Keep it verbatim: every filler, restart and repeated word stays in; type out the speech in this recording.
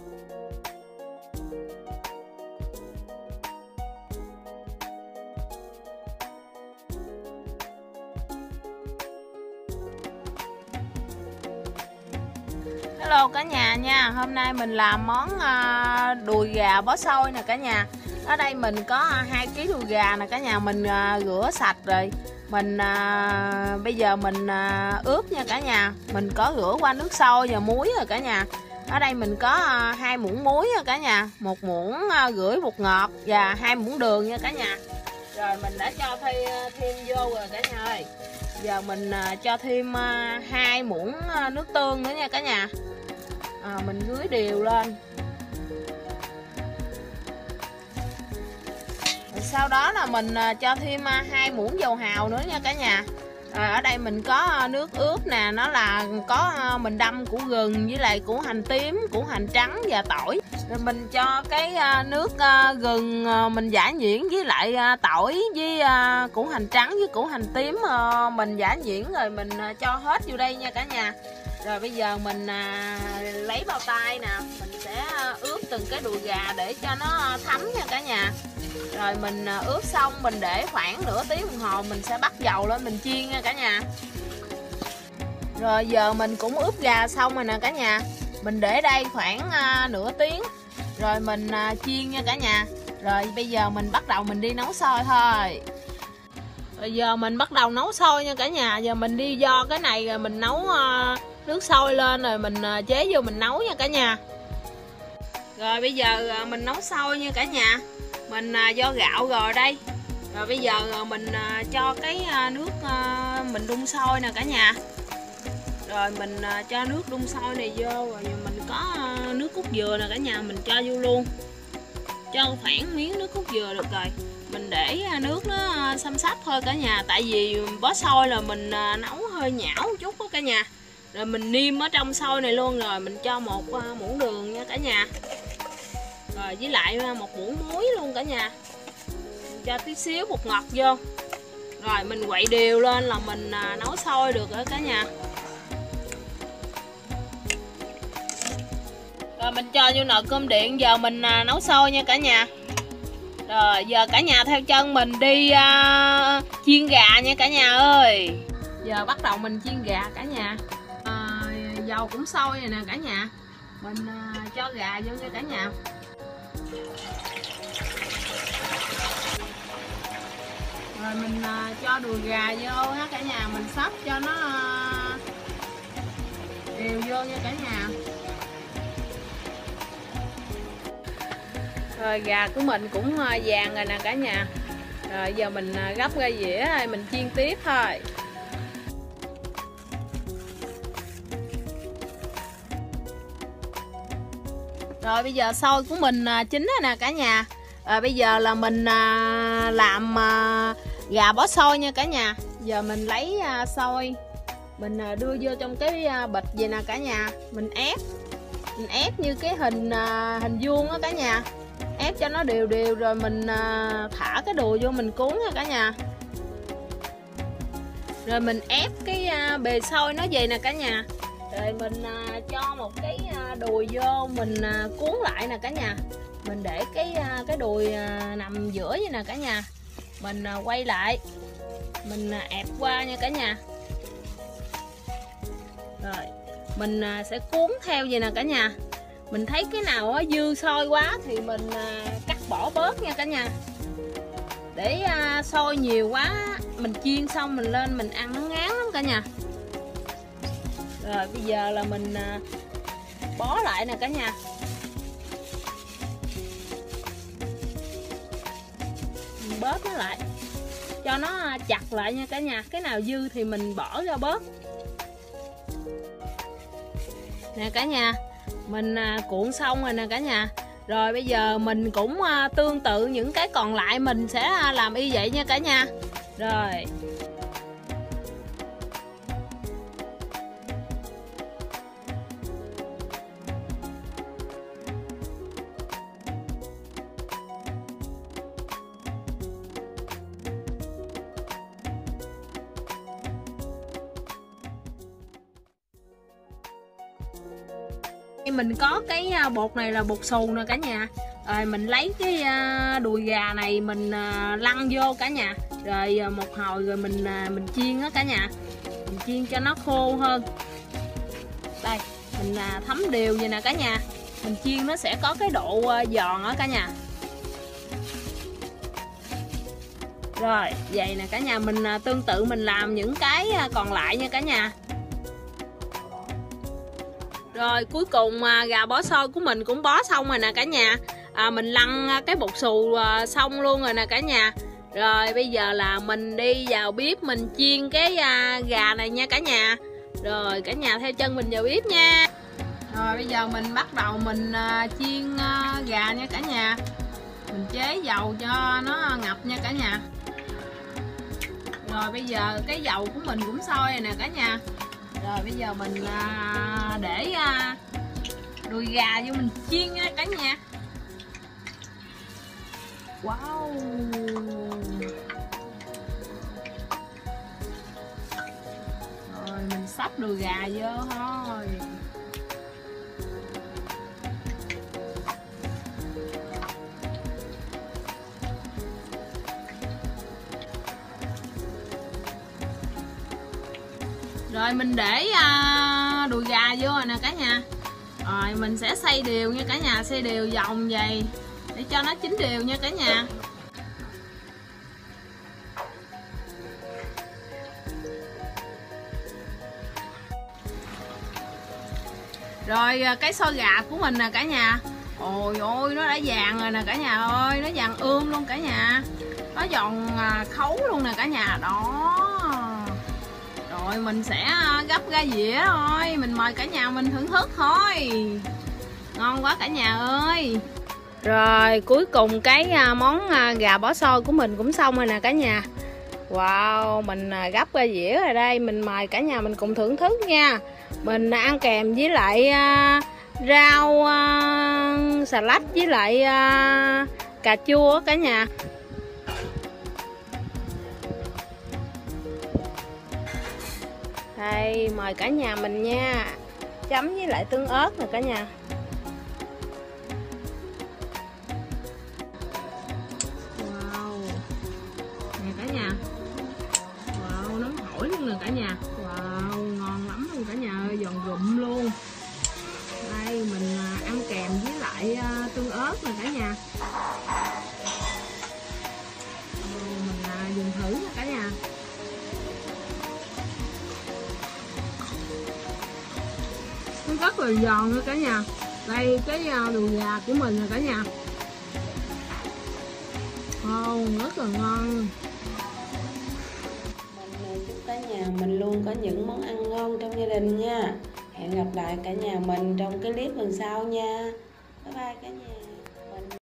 Hello cả nhà nha. Hôm nay mình làm món uh, đùi gà bó xôi nè cả nhà. Ở đây mình có hai ký đùi gà nè cả nhà. Mình uh, rửa sạch rồi. Mình uh, bây giờ mình uh, ướp nha cả nhà. Mình có rửa qua nước sôi và muối rồi cả nhà. Ở đây mình có uh, hai muỗng muối nha cả nhà, một muỗng uh, rưỡi bột ngọt và hai muỗng đường nha cả nhà. Rồi mình đã cho thêm, thêm vô rồi cả nhà ơi. Giờ mình uh, cho thêm uh, hai muỗng uh, nước tương nữa nha cả nhà. À, mình rưới đều lên. Rồi sau đó là mình uh, cho thêm uh, hai muỗng dầu hào nữa nha cả nhà. Rồi ở đây mình có uh, nước ướp nè, nó là có uh, mình đâm củ gừng với lại củ hành tím, củ hành trắng và tỏi. Rồi mình cho cái uh, nước uh, gừng uh, mình giã nhuyễn với lại uh, tỏi với uh, củ hành trắng với củ hành tím uh, mình giã nhuyễn rồi mình uh, cho hết vô đây nha cả nhà. Rồi bây giờ mình à, lấy bao tay nè, mình sẽ ướp từng cái đùi gà để cho nó thấm nha cả nhà. Rồi mình à, ướp xong mình để khoảng nửa tiếng đồng hồ mình sẽ bắt dầu lên mình chiên nha cả nhà. Rồi giờ mình cũng ướp gà xong rồi nè cả nhà. Mình để đây khoảng à, nửa tiếng rồi mình à, chiên nha cả nhà. Rồi bây giờ mình bắt đầu mình đi nấu xôi thôi. Rồi giờ mình bắt đầu nấu xôi nha cả nhà. Giờ mình đi do cái này rồi mình nấu à, nước sôi lên rồi mình chế vô mình nấu nha cả nhà. Rồi bây giờ mình nấu sôi nha cả nhà. Mình do gạo rồi đây. Rồi bây giờ mình cho cái nước mình đun sôi nè cả nhà. Rồi mình cho nước đun sôi này vô. Rồi mình có nước cốt dừa nè cả nhà. Mình cho vô luôn. Cho khoảng miếng nước cốt dừa được rồi. Mình để nước nó xăm xắp thôi cả nhà. Tại vì bó xôi là mình nấu hơi nhão một chút đó cả nhà. Rồi mình niêm ở trong xôi này luôn. Rồi mình cho một uh, muỗng đường nha cả nhà. Rồi với lại uh, một muỗng muối luôn cả nhà. Mình cho tí xíu bột ngọt vô. Rồi mình quậy đều lên là mình uh, nấu xôi được rồi cả nhà. Rồi mình cho vô nồi cơm điện. Giờ mình uh, nấu xôi nha cả nhà. Rồi giờ cả nhà theo chân mình đi uh, chiên gà nha cả nhà ơi. Giờ bắt đầu mình chiên gà cả nhà. Dầu cũng sôi rồi nè cả nhà. Mình uh, cho gà vô nha cả nhà. Rồi mình uh, cho đùi gà vô ha cả nhà. Mình sắp cho nó uh, đều vô nha cả nhà. Rồi gà của mình cũng uh, vàng rồi nè cả nhà. Rồi giờ mình uh, gấp ra dĩa rồi mình chiên tiếp thôi. Rồi bây giờ xôi của mình à, chín rồi nè cả nhà. Rồi bây giờ là mình à, làm à, gà bó xôi nha cả nhà. Giờ mình lấy à, xôi mình à, đưa vô trong cái à, bịch vậy nè cả nhà. Mình ép mình ép như cái hình à, hình vuông đó cả nhà. Ép cho nó đều đều rồi mình à, thả cái đùi vô mình cuốn nha cả nhà. Rồi mình ép cái à, bề xôi nó vậy nè cả nhà. Rồi mình à, cho một cái à, đùi vô mình à, cuốn lại nè cả nhà. Mình để cái à, cái đùi à, nằm giữa vậy nè cả nhà. Mình à, quay lại. Mình à, ép qua nha cả nhà. Rồi mình à, sẽ cuốn theo vậy nè cả nhà. Mình thấy cái nào á, dư xôi quá thì mình à, cắt bỏ bớt nha cả nhà. Để à, xôi nhiều quá mình chiên xong mình lên mình ăn nó ngán lắm cả nhà. Rồi bây giờ là mình à, bó lại nè cả nhà. Mình bóp nó lại cho nó chặt lại nha cả nhà. Cái nào dư thì mình bỏ ra bớt. Nè cả nhà. Mình à, cuộn xong rồi nè cả nhà. Rồi bây giờ mình cũng à, tương tự những cái còn lại mình sẽ à, làm y vậy nha cả nhà. Rồi Mình có cái bột này là bột xù nè cả nhà. Rồi mình lấy cái đùi gà này mình lăn vô cả nhà. Rồi một hồi rồi mình mình chiên đó cả nhà. Mình chiên cho nó khô hơn. Đây, mình thấm đều vậy nè cả nhà. Mình chiên nó sẽ có cái độ giòn đó cả nhà. Rồi, vậy nè cả nhà, mình tương tự mình làm những cái còn lại nha cả nhà. Rồi cuối cùng gà bó xôi của mình cũng bó xong rồi nè cả nhà. à, Mình lăn cái bột xù xong luôn rồi nè cả nhà. Rồi bây giờ là mình đi vào bếp mình chiên cái gà này nha cả nhà. Rồi cả nhà theo chân mình vào bếp nha. Rồi bây giờ mình bắt đầu mình chiên gà nha cả nhà. Mình chế dầu cho nó ngập nha cả nhà. Rồi bây giờ cái dầu của mình cũng sôi rồi nè cả nhà. Rồi bây giờ mình à, để à, đùi gà vô mình chiên nha cả nhà. Wow. Rồi mình xóc đùi gà vô thôi. Rồi mình để à, đùi gà vô rồi nè cả nhà. Rồi mình sẽ xay đều nha cả nhà, xay đều vòng vậy để cho nó chín đều nha cả nhà. Rồi cái xôi gà của mình nè cả nhà. Ôi ôi nó đã vàng rồi nè cả nhà ơi, nó vàng ươm luôn cả nhà. Nó giòn khấu luôn nè cả nhà. Đó. Rồi mình sẽ gấp ra dĩa thôi. Mình mời cả nhà mình thưởng thức thôi. Ngon quá cả nhà ơi. Rồi cuối cùng cái món gà bó xôi của mình cũng xong rồi nè cả nhà. Wow, mình gấp ra dĩa rồi đây. Mình mời cả nhà mình cùng thưởng thức nha. Mình ăn kèm với lại rau xà lách với lại cà chua cả nhà. Đây, mời cả nhà mình nha. Chấm với lại tương ớt nè cả nhà. Wow. Nè cả nhà. Wow, nóng hổi luôn nè cả nhà. Wow, ngon lắm luôn cả nhà ơi, giòn rụm luôn. Đây, mình ăn kèm với lại tương ớt nè cả nhà. Mình dùng thử nè cả nhà. Nó rất là giòn nữa cả nhà. Đây cái đùi gà của mình nè cả nhà. Ngon, rất là ngon. Mình chúc cả nhà mình luôn có những món ăn ngon trong gia đình nha. Hẹn gặp lại cả nhà mình trong cái clip lần sau nha. Bye bye cả nhà.